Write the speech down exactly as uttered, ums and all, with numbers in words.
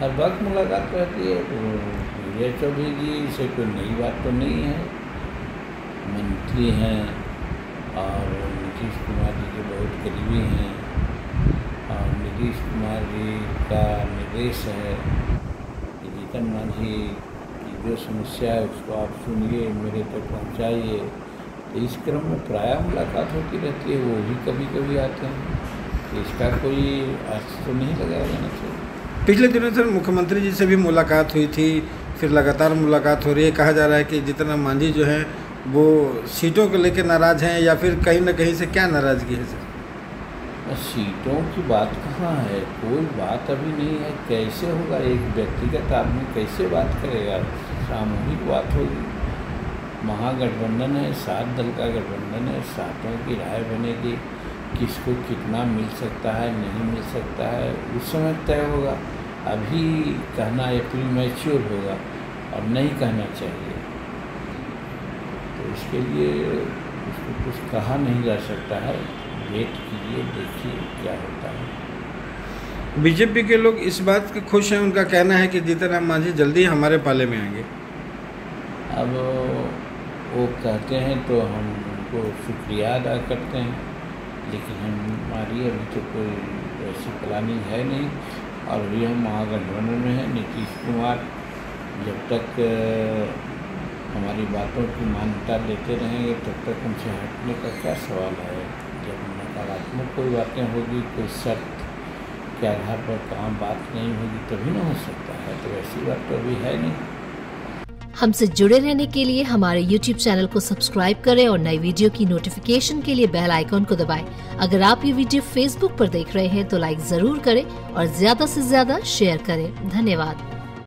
हर वक्त मुलाकात रहती है। तो विजय चौधरी जी से कोई नई बात तो नहीं है, मंत्री हैं और नीतीश कुमार जी के बहुत करीबी हैं और नीतीश कुमार जी का निर्देश है कि जीतन मांझी की जो समस्या है उसको आप सुनिए, मेरे तक पहुंचाइए। तो इस क्रम में प्रायः मुलाकात होती रहती है, वो भी कभी कभी आते हैं। तो इसका कोई अर्थ तो नहीं लगाया जाना चाहिए। पिछले दिनों सर मुख्यमंत्री जी से भी मुलाकात हुई थी, फिर लगातार मुलाकात हो रही है। कहा जा रहा है कि जीतन राम मांझी जो हैं वो सीटों को लेकर नाराज़ हैं या फिर कहीं ना कहीं से क्या नाराज़गी है सर? सीटों की बात कहाँ है, कोई बात अभी नहीं है। कैसे होगा, एक व्यक्तिगत आदमी कैसे बात करेगा? सामूहिक बात होगी। महागठबंधन है, सात दल का गठबंधन है, सातों की राय बनेगी, किसको कितना मिल सकता है नहीं मिल सकता है उस समय तय होगा। अभी कहना ये प्रीमैच्योर होगा और नहीं कहना चाहिए। तो इसके लिए उसको कुछ कहा नहीं जा सकता है। वेट कीजिए, देखिए क्या होता है। बीजेपी के लोग इस बात के खुश हैं, उनका कहना है कि जीतन राम मांझी जल्दी हमारे पाले में आएंगे। अब वो कहते हैं तो हम उनको शुक्रिया अदा करते हैं, लेकिन हमारी अभी तो कोई ऐसी प्लानिंग है नहीं। और अभी हम महागठबंधन में हैं। नीतीश कुमार जब तक हमारी बातों की मान्यता लेते रहेंगे तब तक हमसे हटने का क्या सवाल है। जब नकारात्मक कोई बातें होगी, कोई शर्त के आधार पर कहाँ बात नहीं होगी तभी ना हो सकता है। तो ऐसी बात तो अभी है नहीं। हमसे जुड़े रहने के लिए हमारे यूट्यूब चैनल को सब्सक्राइब करें और नई वीडियो की नोटिफिकेशन के लिए बेल आइकॉन को दबाएं। अगर आप ये वीडियो फेसबुक पर देख रहे हैं तो लाइक जरूर करें और ज्यादा से ज्यादा शेयर करें। धन्यवाद।